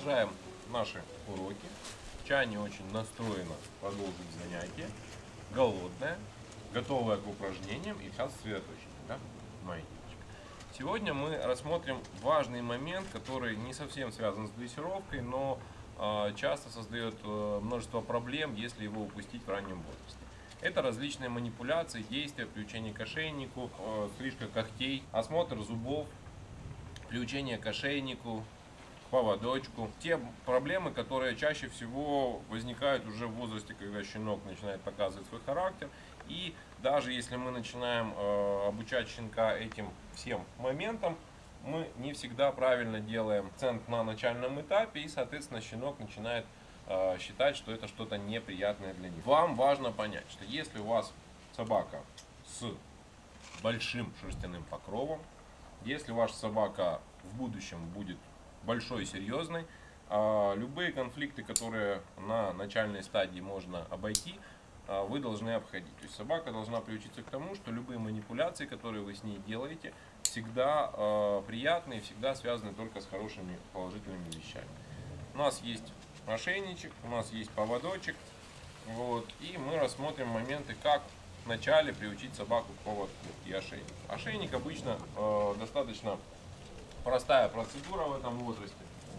Продолжаем наши уроки. Чаня очень настроена продолжить занятие. Голодная, готовая к упражнениям и сейчас сосредоточена, да, моя девочка. Сегодня мы рассмотрим важный момент, который не совсем связан с дрессировкой, но часто создает множество проблем, если его упустить в раннем возрасте. Это различные манипуляции, действия, приучение к ошейнику, стрижка когтей, осмотр зубов, приучение к ошейнику, к поводочку. Те проблемы, которые чаще всего возникают уже в возрасте, когда щенок начинает показывать свой характер. И даже если мы начинаем обучать щенка этим всем моментам, мы не всегда правильно делаем акцент на начальном этапе, и, соответственно, щенок начинает считать, что это что-то неприятное для них. Вам важно понять, что если у вас собака с большим шерстяным покровом, если ваша собака в будущем будет большой и серьезной, любые конфликты, которые на начальной стадии можно обойти, вы должны обходить. То есть собака должна приучиться к тому, что любые манипуляции, которые вы с ней делаете, всегда приятные, всегда связаны только с хорошими положительными вещами. У нас есть ошейничек, у нас есть поводочек, вот, и мы рассмотрим моменты, как вначале приучить собаку к поводку и ошейнику. Ошейник обычно достаточно простая процедура в этом возрасте.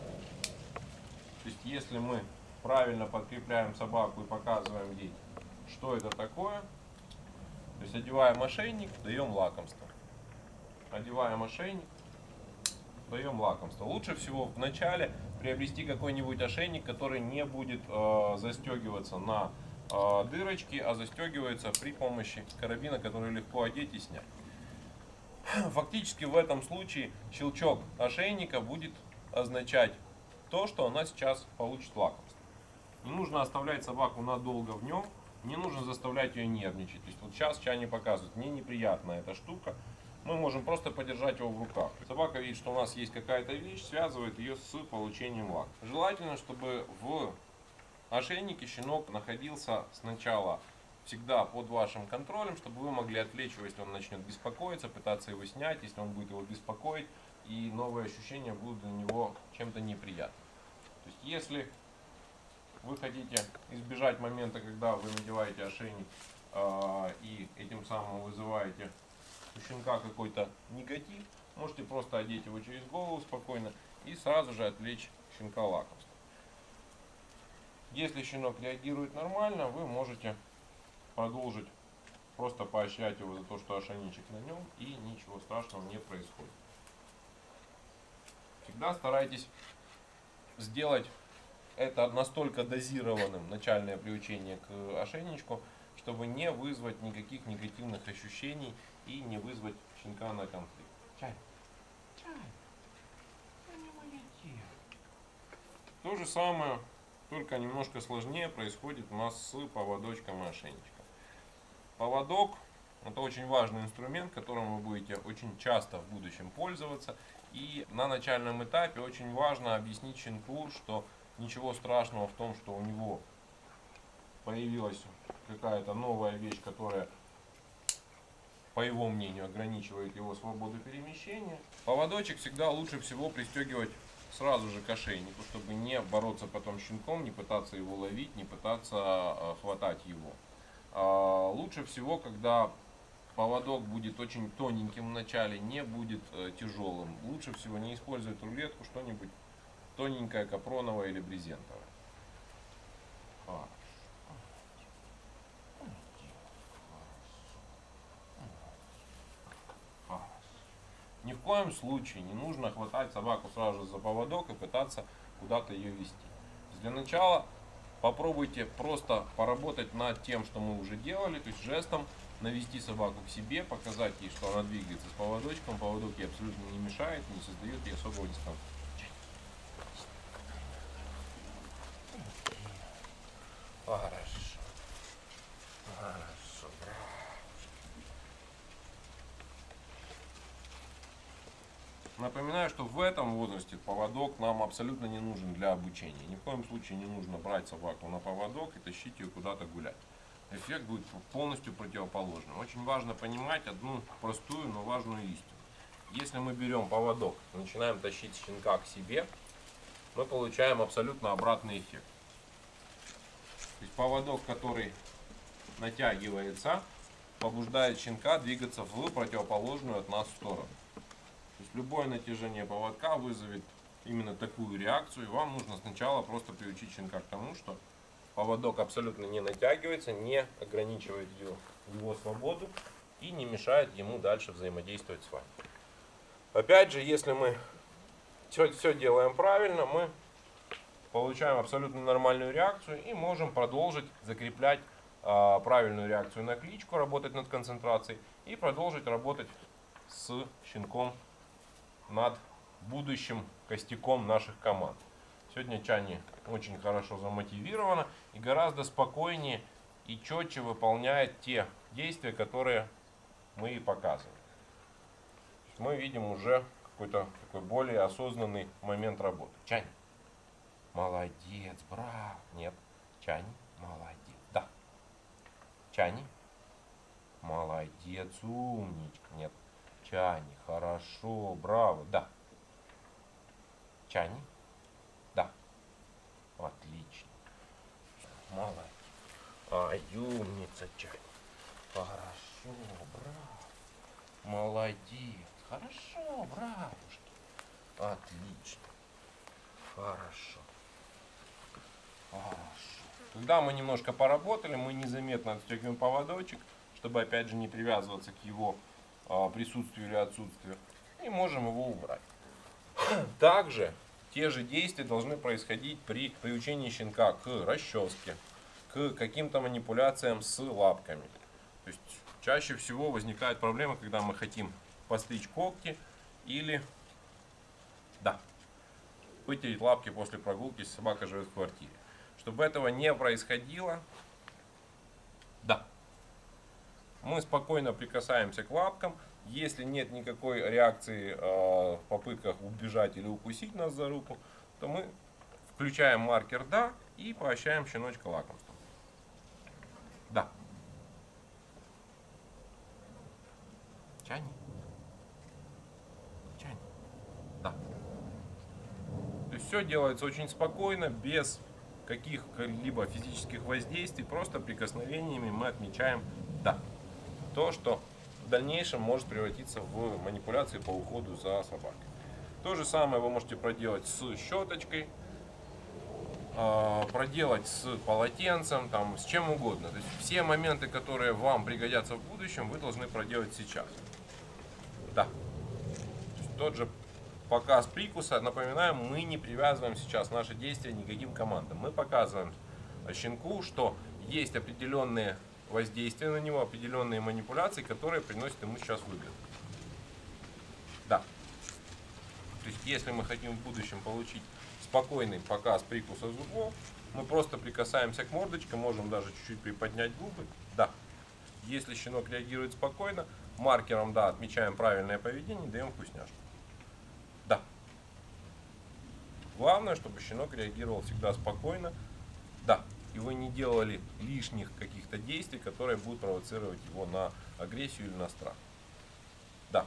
То есть если мы правильно подкрепляем собаку и показываем ей, что это такое, то есть одеваем ошейник, даем лакомство. Одеваем ошейник, даем лакомство. Лучше всего вначале приобрести какой-нибудь ошейник, который не будет застегиваться на дырочки, а застегивается при помощи карабина, который легко одеть и снять. Фактически в этом случае щелчок ошейника будет означать то, что она сейчас получит лакомство. Не нужно оставлять собаку надолго в нем, не нужно заставлять ее нервничать. То есть вот сейчас Чаня показывает, мне неприятна эта штука. Мы можем просто подержать его в руках. Собака видит, что у нас есть какая-то вещь, связывает ее с получением лакомства. Желательно, чтобы в ошейнике щенок находился сначала всегда под вашим контролем, чтобы вы могли отвлечь его, если он начнет беспокоиться, пытаться его снять, если он будет его беспокоить, и новые ощущения будут для него чем-то неприятным. То есть если вы хотите избежать момента, когда вы надеваете ошейник и этим самым вызываете у щенка какой-то негатив, можете просто одеть его через голову спокойно и сразу же отвлечь щенка лакомством. Если щенок реагирует нормально, вы можете продолжить просто поощрять его за то, что ошейничек на нем, и ничего страшного не происходит. Всегда старайтесь сделать это настолько дозированным, начальное приучение к ошейничку, чтобы не вызвать никаких негативных ощущений и не вызвать щенка на конфликт. Чай. То же самое, только немножко сложнее, происходит у нас с поводочком и ошейничком. Поводок — это очень важный инструмент, которым вы будете очень часто в будущем пользоваться. И на начальном этапе очень важно объяснить щенку, что ничего страшного в том, что у него появилась какая-то новая вещь, которая, по его мнению, ограничивает его свободу перемещения. Поводочек всегда лучше всего пристегивать сразу же к ошейнику, чтобы не бороться потом с щенком, не пытаться его ловить, не пытаться хватать его. Лучше всего, когда поводок будет очень тоненьким в начале, не будет тяжелым. Лучше всего не использовать рулетку, что-нибудь тоненькое, капроновое или брезентовое. Ни в коем случае не нужно хватать собаку сразу же за поводок и пытаться куда-то ее вести. Для начала попробуйте просто поработать над тем, что мы уже делали, то есть жестом навести собаку к себе, показать ей, что она двигается с поводочком. Поводок ей абсолютно не мешает, не создает ей особого дискомфорта. Хорошо. Хорошо. Напоминаю, что в этом возрасте поводок нам абсолютно не нужен для обучения. Ни в коем случае не нужно брать собаку на поводок и тащить ее куда-то гулять. Эффект будет полностью противоположным. Очень важно понимать одну простую, но важную истину. Если мы берем поводок, начинаем тащить щенка к себе, мы получаем абсолютно обратный эффект. То есть поводок, который натягивается, побуждает щенка двигаться в противоположную от нас сторону. То есть любое натяжение поводка вызовет именно такую реакцию, и вам нужно сначала просто приучить щенка к тому, что поводок абсолютно не натягивается, не ограничивает его свободу и не мешает ему дальше взаимодействовать с вами. Опять же, если мы все делаем правильно, мы получаем абсолютно нормальную реакцию и можем продолжить закреплять правильную реакцию на кличку, работать над концентрацией и продолжить работать с щенком над будущим костяком наших команд. Сегодня Чани очень хорошо замотивирована и гораздо спокойнее и четче выполняет те действия, которые мы ей показываем. Мы видим уже какой-то такой более осознанный момент работы. Чани, молодец, браво. Нет, Чани, молодец. Да. Чани, молодец, умничка. Нет, Чани, хорошо, браво. Да. Чани, да. Отлично. Молодец. Ай, умница, Чани. Хорошо, браво. Молодец. Хорошо, братушки. Отлично. Хорошо. Хорошо. Когда мы немножко поработали, мы незаметно отстегиваем поводочек, чтобы опять же не привязываться к его присутствию или отсутствию. И можем его убрать. Также те же действия должны происходить при приучении щенка к расческе, к каким-то манипуляциям с лапками. То есть чаще всего возникает проблема, когда мы хотим постричь когти или вытереть лапки после прогулки, если собака живет в квартире. Чтобы этого не происходило, мы спокойно прикасаемся к лапкам. Если нет никакой реакции в попытках убежать или укусить нас за руку, то мы включаем маркер «Да» и поощряем щеночка лакомством. Да. Чани. Чани. Да. То есть все делается очень спокойно, без каких-либо физических воздействий, просто прикосновениями мы отмечаем «Да». То, что в дальнейшем может превратиться в манипуляции по уходу за собакой. То же самое вы можете проделать с щеточкой, проделать с полотенцем, с чем угодно. То есть все моменты, которые вам пригодятся в будущем, вы должны проделать сейчас. Да. Тот же показ прикуса, напоминаем, мы не привязываем сейчас наши действия никаким командам. Мы показываем щенку, что есть определенные воздействия на него, определенные манипуляции, которые приносят ему сейчас выгоду. Да. То есть если мы хотим в будущем получить спокойный показ прикуса зубов, мы просто прикасаемся к мордочке, можем даже чуть-чуть приподнять губы. Да. Если щенок реагирует спокойно, маркером «Да» отмечаем правильное поведение, даем вкусняшку. Да. Главное, чтобы щенок реагировал всегда спокойно. Да. И вы не делали лишних каких-то действий, которые будут провоцировать его на агрессию или на страх. Да.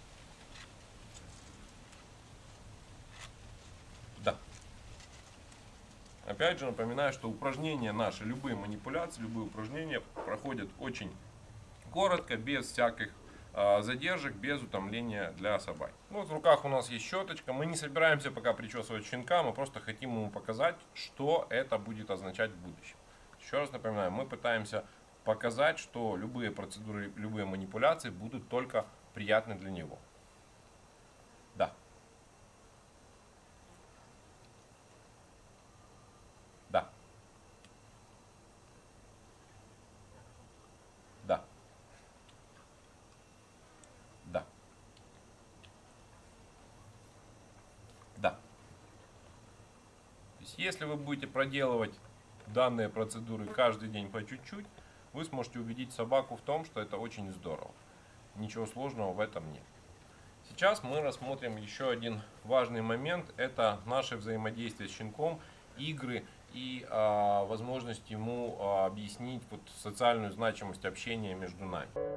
Да. Опять же напоминаю, что упражнения наши, любые манипуляции, любые упражнения проходят очень коротко, без всяких задержек, без утомления для собаки. Вот в руках у нас есть щеточка. Мы не собираемся пока причесывать щенка, мы просто хотим ему показать, что это будет означать в будущем. Еще раз напоминаю, мы пытаемся показать, что любые процедуры, любые манипуляции будут только приятны для него. Да. Да. Да. Да. Да. То есть, если вы будете проделывать данные процедуры каждый день по чуть-чуть, вы сможете убедить собаку в том, что это очень здорово. Ничего сложного в этом нет. Сейчас мы рассмотрим еще один важный момент. Это наше взаимодействие с щенком, игры и возможность ему объяснить социальную значимость общения между нами.